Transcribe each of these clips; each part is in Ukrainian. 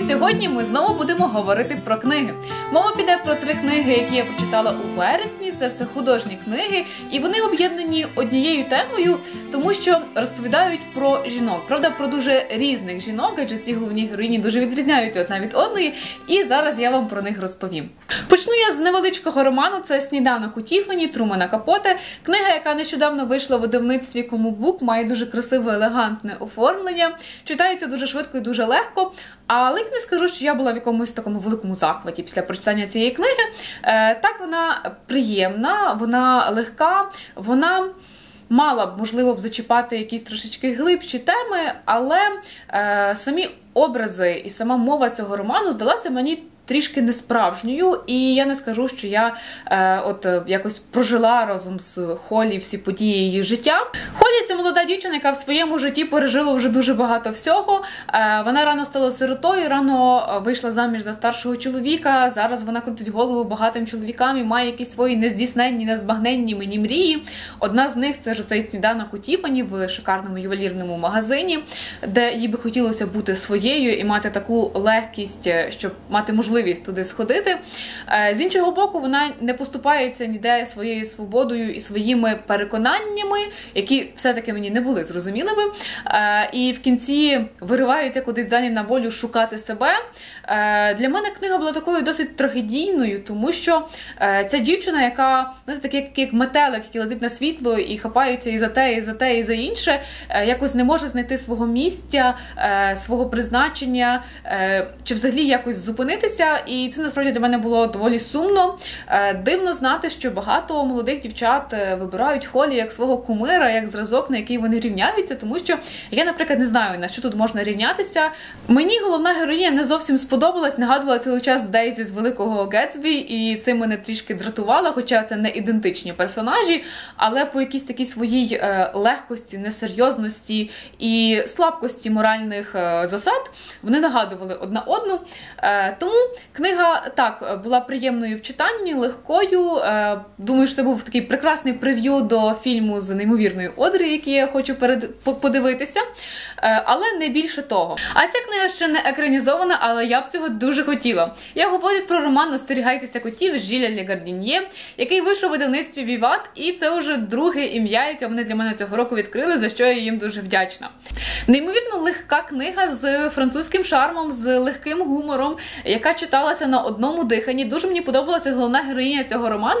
сьогодні ми знову будемо говорити про книги. Мова піде про 3 книги, які я прочитала у вересні. Це все художні книги, і вони об'єднані однією темою, тому що розповідають про жінок. Правда, про дуже різних жінок, адже ці головні героїні дуже відрізняються одна від одної, і зараз я вам про них розповім. Почну я з невеличкого роману, це «Сніданок у Тіффані» Трумана Капоте. Книга, яка нещодавно вийшла в видавництві Комубук, має дуже красиве, елегантне оформлення, читається дуже швидко і дуже легко. Але я не скажу, що я була в якомусь такому великому захваті після прочитання цієї книги. Так, вона приємна, вона легка, вона мала б, можливо, зачіпати якісь трошечки глибші теми, але самі образи і сама мова цього роману здалася мені трішки несправжньою, і я не скажу, що я якось прожила разом з Холлі всі події її життя. Холлі – це молода дівчина, яка в своєму житті пережила вже дуже багато всього. Вона рано стала сиротою, рано вийшла заміж за старшого чоловіка, зараз вона крутить голову багатим чоловікам і має якісь свої нездійсненні, незбагненні мені мрії. Одна з них – це ж цей «Сніданок у Тіффані» в шикарному ювелірному магазині, де їй би хотілося бути своєю і мати таку легкість, щоб мати можливість туди сходити. З іншого боку, вона не поступається ніде своєю свободою і своїми переконаннями, які все-таки мені не були зрозумілими. І в кінці виривається кудись далі на волю шукати себе. Для мене книга була такою досить трагедійною, тому що ця дівчина, яка, знаєте, так як метелик, який летить на світло і хапається і за те, і за те, і за інше, якось не може знайти свого місця, свого призначення, чи взагалі якось зупинитися. І це, насправді, для мене було доволі сумно. Дивно знати, що багато молодих дівчат вибирають Холлі як свого кумира, як зразок, на який вони рівняються, тому що я, наприклад, не знаю, на що тут можна рівнятися. Мені головна героїня не зовсім сподобалась, нагадувала цілий час Дейзі з Великого Гетсбі, і це мене трішки дратувало, хоча це не ідентичні персонажі, але по якійсь такій своїй легкості, несерйозності і слабкості моральних засад вони нагадували одна одну. Тому книга, так, була приємною в читанні, легкою. Думаю, що це був такий прекрасний прев'ю до фільму з неймовірною Одрі, який я хочу подивитися. Але не більше того. А ця книга ще не екранізована, але я б цього дуже хотіла. Я говорю про роман «Остерігайтеся котів» Жиля Ле Гардіньє, який вийшов у видавництві Віват, і це вже друге ім'я, яке вони для мене цього року відкрили, за що я їм дуже вдячна. Неймовірно легка книга з французьким шармом, з легким гумором, яка читалася на одному диханні. Дуже мені подобалася головна героїня цього роману,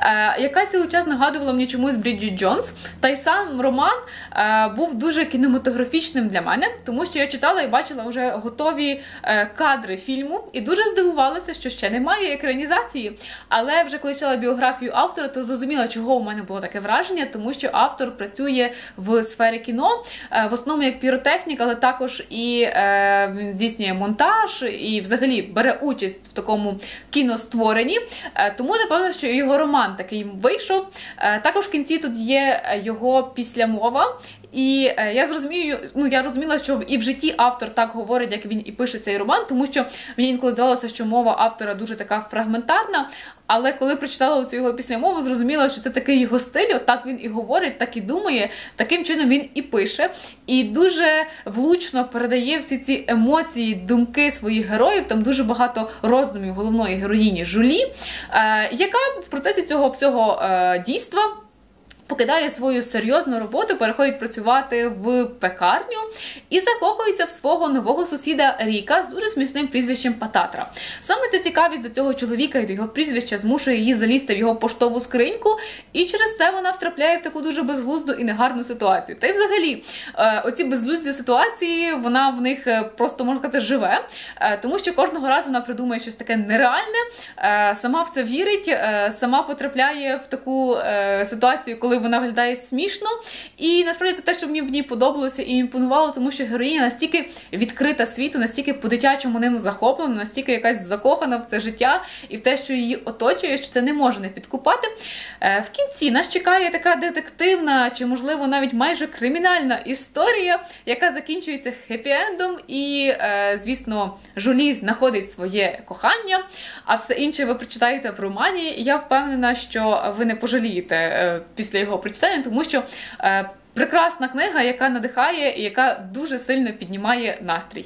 яка цілий час нагадувала мені чомусь Бріджит Джонс. Та й сам роман був дуже кінематографічним для мене, тому що я читала і бачила вже готові кадри фільму, і дуже здивувалася, що ще немає екранізації. Але вже коли читала біографію автора, то зрозуміла, чого у мене було таке враження, тому що автор працює в сфері кіно, в основному як піротехнік, але також і він здійснює монтаж, і взагалі бере участь в такому кіностворенні. Тому, напевно, що його роман такий вийшов. Також в кінці тут є його післямова. І я розуміла, що і в житті автор так говорить, як він і пише цей роман, тому що мені інколи здавалося, що мова автора дуже така фрагментарна, але коли прочитала цю його післямову, зрозуміла, що це такий його стиль, отак він і говорить, так і думає, таким чином він і пише, і дуже влучно передає всі ці емоції, думки своїх героїв, там дуже багато роздумів головної героїні Жулі, яка в процесі цього всього дійства покидає свою серйозну роботу, переходить працювати в пекарню і закохується в свого нового сусіда Ріка з дуже смішним прізвищем Пататра. Саме ця цікавість до цього чоловіка і до його прізвища змушує її залізти в його поштову скриньку, і через це вона втрапляє в таку дуже безглузду і негарну ситуацію. Та й взагалі, оці безглузді ситуації, вона в них просто, можна сказати, живе, тому що кожного разу вона придумує щось таке нереальне, сама в це вірить, сама потрапляє в таку ситуацію, коли вона виглядає смішно, і насправді це те, що мені в ній подобалося і імпонувало, тому що героїня настільки відкрита світу, настільки по-дитячому ним захоплена, настільки якась закохана в це життя і в те, що її оточує, що це не може не підкупати. В кінці нас чекає така детективна, чи, можливо, навіть майже кримінальна історія, яка закінчується хеппі-ендом, і, звісно, Жулі знаходить своє кохання, а все інше ви прочитаєте в романі. Я впевнена, що ви не пожалієте після його прочитання, тому що прекрасна книга, яка надихає і яка дуже сильно піднімає настрій.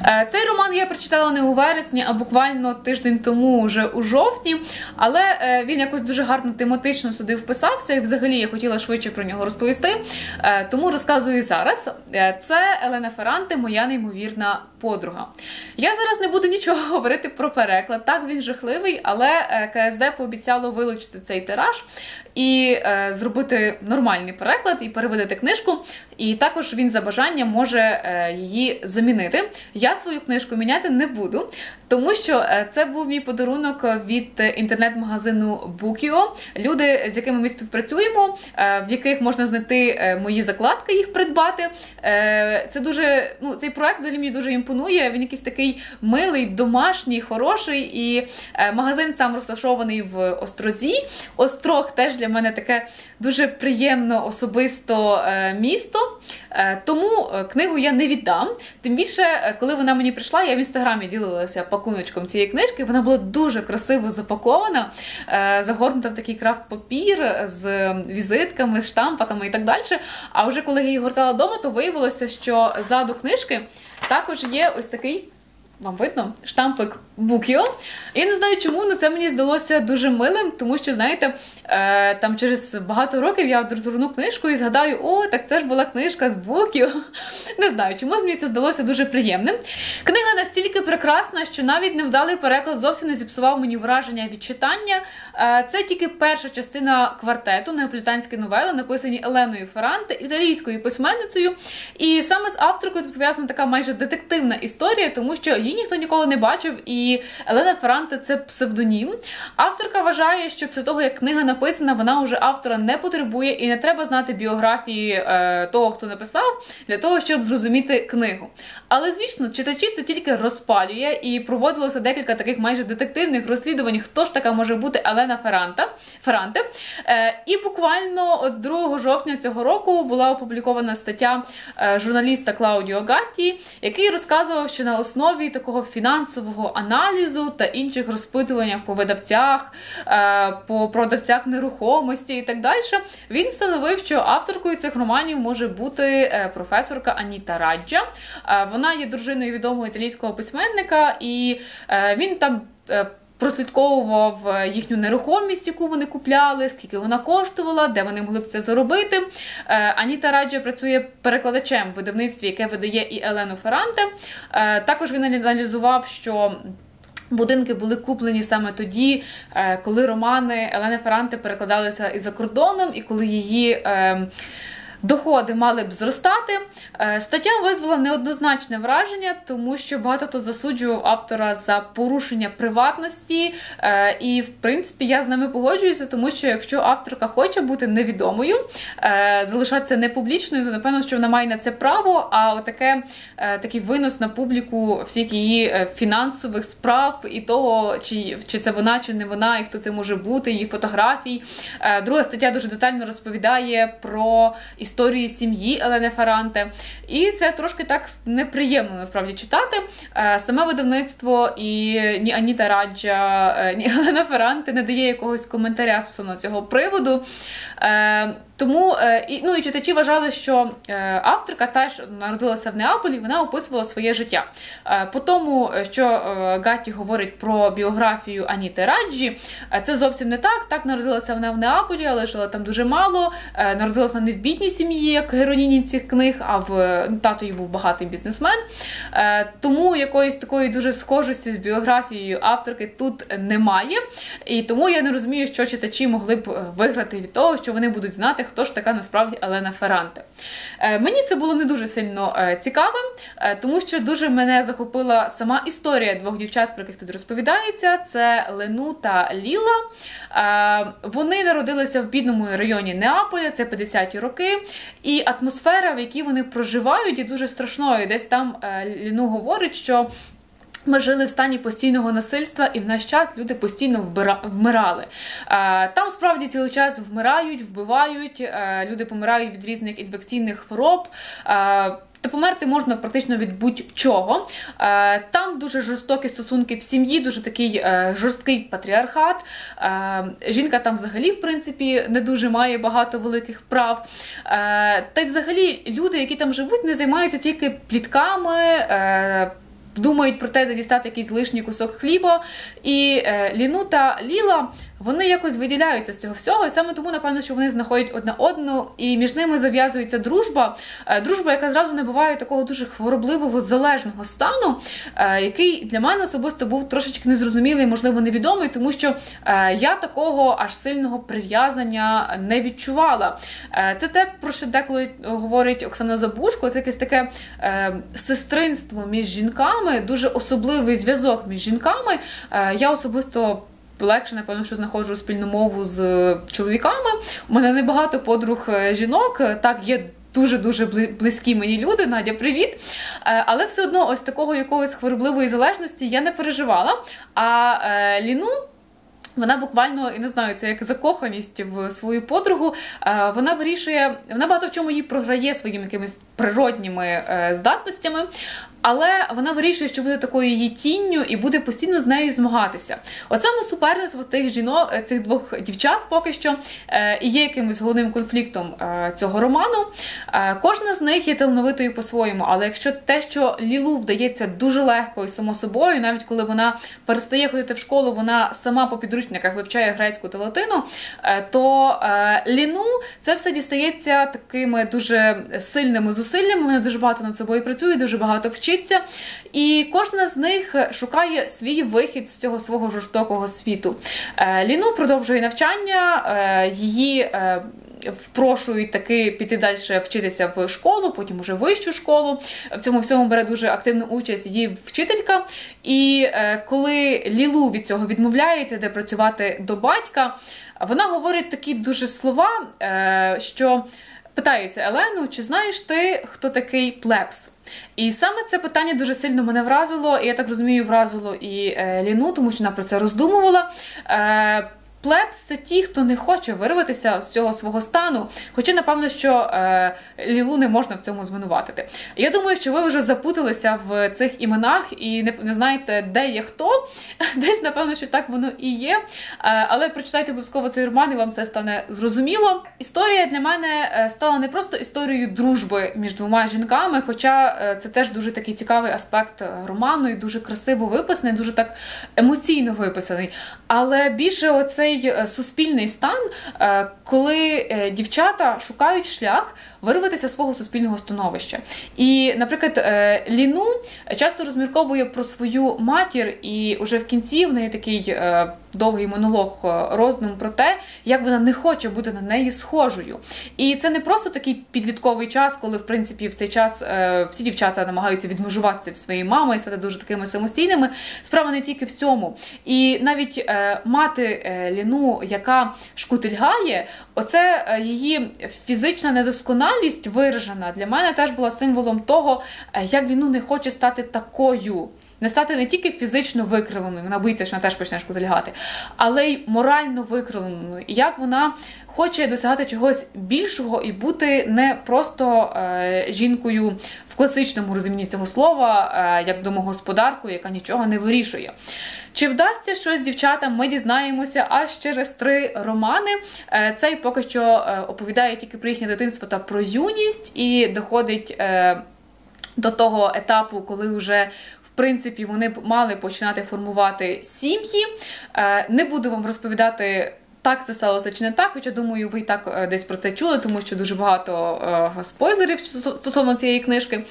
Цей роман я прочитала не у вересні, а буквально тиждень тому, вже у жовтні, але він якось дуже гарно тематично сюди вписався, і взагалі я хотіла швидше про нього розповісти, тому розказую зараз. Це Елена Ферранте «Моя неймовірна подруга». Я зараз не буду нічого говорити про переклад, так, він жахливий, але КСД пообіцяло вилучити цей тираж і зробити нормальний переклад і перевидати книжку, і також він за бажанням може її замінити. Я свою книжку міняти не буду, тому що це був мій подарунок від інтернет-магазину Bookio. Люди, з якими ми співпрацюємо, в яких можна знайти мої закладки, їх придбати. Це дуже, цей проект взагалі мені дуже імпонує. Він якийсь такий милий, домашній, хороший, і магазин сам розташований в Острозі. Острог теж для мене таке дуже приємно, особисто місто. Тому книгу я не віддам. Тим більше, коли вона мені прийшла, я в інстаграмі ділилася пакуночком цієї книжки. Вона була дуже красиво запакована, загорнута в такий крафт-папір з візитками, штампиками і так далі. А вже коли я її гортала вдома, то виявилося, що ззаду книжки також є ось такий, вам видно, штампик Bookio. Я не знаю чому, але це мені здалося дуже милим, тому що, знаєте, там через багато років я розгорну книжку і згадаю, о, так це ж була книжка з Bookio. Не знаю, чомусь мені це здалося дуже приємним. Книга настільки прекрасна, що навіть невдалий переклад зовсім не зіпсував мені враження від читання. Це тільки перша частина квартету неаполітанські новели, написані Еленою Ферранте, італійською письменницею. І саме з авторкою тут пов'язана така майже детективна історія, тому що її ніхто ніколи не бачив, і Елена Ферранте – це псевдонім. Авторка вважає, що після того, як книга написана, вона вже автора не потребує і не треба знати біографії того, хто написав, для того, щоб зрозуміти книгу. Але, звісно, читачів це тільки розпалює, і проводилося декілька таких майже детективних розслідувань, хто ж така може бути Елена Ферранте. І буквально 2 жовтня цього року була опублікована стаття журналіста Клаудіо Гатті, який розказував, що на основі такого фінансового аналізу та інших розпитуваннях по видавцях, по продавцях нерухомості і так далі, він встановив, що авторкою цих романів може бути професорка Аніта Раджа. Вона є дружиною відомого італійського письменника, і він там прослідковував їхню нерухомість, яку вони купляли, скільки вона коштувала, де вони могли б це заробити. Аніта Раджа працює перекладачем в видавництві, яке видає і Елену Ферранте. Також він аналізував, що будинки були куплені саме тоді, коли романи Елени Ферранте перекладалися і за кордоном, і коли її доходи мали б зростати. Стаття визвала неоднозначне враження, тому що багато хто засуджував автора за порушення приватності. І, в принципі, я з ними погоджуюся, тому що якщо авторка хоче бути невідомою, залишатися непублічною, то, напевно, що вона має на це право, а такий винос на публіку всіх її фінансових справ і того, чи це вона, чи не вона, і хто це може бути, її фотографій. Друга стаття дуже детально розповідає про історії сім'ї Елени Ферранте. І це трошки так неприємно, насправді, читати. Саме видавництво і ні Аніта Раджа, ні Елена Ферранте не дає якогось коментаря стосовно цього приводу. Тому, і читачі вважали, що авторка теж народилася в Неаполі, вона описувала своє життя. По тому, що Гатті говорить про біографію Аніти Раджі, це зовсім не так. Так, народилася вона в Неаполі, але жила там дуже мало. Народилася вона не в бідній сім'ї, як героїні цих книг, а тато її був багатий бізнесмен. Тому якоїсь такої дуже схожості з біографією авторки тут немає. І тому я не розумію, що читачі могли б виграти від того, що вони будуть знати, хто ж така насправді Елена Ферранте. Мені це було не дуже сильно цікавим, тому що дуже мене захопила сама історія 2 дівчат, про яких тут розповідається. Це Лену та Ліла. Вони народилися в бідному районі Неаполя, це 50-ті роки, і атмосфера, в якій вони проживають, є дуже страшною. Десь там Лену говорить, що ми жили в стані постійного насильства, і в наш час люди постійно вмирали. Там справді цілий час вмирають, вбивають, люди помирають від різних інфекційних хвороб. Та померти можна практично від будь-чого. Там дуже жорстокі стосунки в сім'ї, дуже такий жорсткий патріархат. Жінка там взагалі, в принципі, не дуже має багато великих прав. Та й взагалі люди, які там живуть, не займаються тільки плітками, думають про те, де дістати якийсь лишній кусок хліба. І Ліну та Ліла, вони якось виділяються з цього всього, і саме тому, напевно, що вони знаходять одна одну, і між ними зав'язується дружба. Дружба, яка зразу набуває такого дуже хворобливого, залежного стану, який для мене особисто був трошечки незрозумілий, можливо, невідомий, тому що я такого аж сильного прив'язання не відчувала. Це те, про що деколи говорить Оксана Забушко, це якесь таке сестринство між жінками, дуже особливий зв'язок між жінками. Я особисто легше, напевно, що знаходжу спільну мову з чоловіками. У мене небагато подруг жінок, так, є дуже-дуже близькі мені люди, Надя, привіт! Але все одно ось такого якогось хворобливої залежності я не переживала. А Ліну, вона буквально, я не знаю, це як закоханість в свою подругу, вона вирішує, вона багато в чому їй програє своїми якимись природніми здатностями, але вона вирішує, що буде такою її тінню і буде постійно з нею змагатися. От саме суперництво цих жінок, цих двох дівчат поки що і є якимось головним конфліктом цього роману. Кожна з них є талановитою по-своєму, але якщо те, що Лілу вдається дуже легко і само собою, навіть коли вона перестає ходити в школу, вона сама по підручниках вивчає грецьку та латину, то Ліну це все дістається такими дуже сильними зусиллями, вона дуже багато над собою працює, дуже багато вчиться. І кожна з них шукає свій вихід з цього свого жорстокого світу. Ліну продовжує навчання, її впрошують таки піти далі вчитися в школу, потім уже вищу школу. В цьому всьому бере дуже активну участь її вчителька. І коли Лілу від цього відмовляється, де працювати до батька, вона говорить такі дуже слова, що питається Елену, чи знаєш ти, хто такий плебс? І саме це питання дуже сильно мене вразило, і я так розумію, вразило і Ліну, тому що вона про це роздумувала. Плебс – це ті, хто не хоче вирватися з цього свого стану, хоча, напевно, що Лілу не можна в цьому звинуватити. Я думаю, що ви вже запуталися в цих іменах і не знаєте, де є хто. Десь, напевно, що так воно і є. Але прочитайте обов'язково цей роман, і вам все стане зрозуміло. Історія для мене стала не просто історією дружби між двома жінками, хоча це теж дуже такий цікавий аспект роману і дуже красиво виписаний, дуже так емоційно виписаний. Але більше оцей суспільний стан, коли дівчата шукають шлях вирватися з свого суспільного становища. І, наприклад, Ліну часто розмірковує про свою матір, і вже в кінці в неї такий довгий монолог, роздум про те, як вона не хоче бути на неї схожою. І це не просто такий підлітковий час, коли, в принципі, в цей час всі дівчата намагаються відмежуватися від своєї мами і стати дуже такими самостійними. Справа не тільки в цьому. І навіть мати Ліну, яка шкутильгає, оце її фізична недосконалість виражена для мене теж була символом того, як Ліну не хоче стати такою. Не стати не тільки фізично викривленою, вона боїться, що вона теж почне шкутильгати, але й морально викривленою. І як вона хоче досягати чогось більшого і бути не просто жінкою в класичному розумінні цього слова, як домогосподаркою, яка нічого не вирішує. Чи вдасться щось дівчатам, ми дізнаємося аж через 3 романи. Цей поки що оповідає тільки про їхнє дитинство та про юність і доходить до того етапу, коли вже в принципі вони мали починати формувати сім'ї. Не буду вам розповідати, так це сталося чи не так, хоча, думаю, ви і так десь про це чули, тому що дуже багато спойлерів стосовно цієї книжки.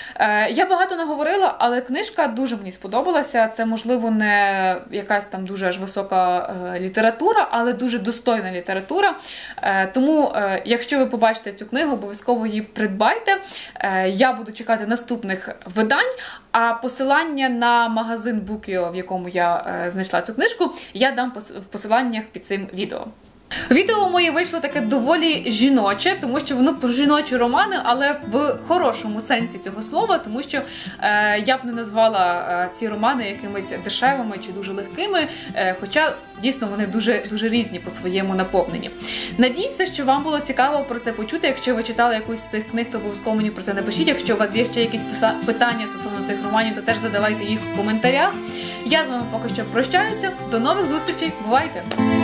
Я багато не говорила, але книжка дуже мені сподобалася. Це, можливо, не якась там дуже аж висока література, але дуже достойна література. Тому, якщо ви побачите цю книгу, обов'язково її придбайте. Я буду чекати наступних видань, а посилання на магазин Bookio, в якому я знайшла цю книжку, я дам в посиланнях під цим відео. Відео моє вийшло таке доволі жіноче, тому що воно про жіночі романи, але в хорошому сенсі цього слова, тому що я б не назвала ці романи якимись дешевими чи дуже легкими, хоча дійсно вони дуже різні по своєму наповненні. Надіюся, що вам було цікаво про це почути. Якщо ви читали якусь з цих книг, то обов'язково мені про це напишіть. Якщо у вас є ще якісь питання стосовно цих романів, то теж задавайте їх в коментарях. Я з вами поки що прощаюся. До нових зустрічей. Бувайте!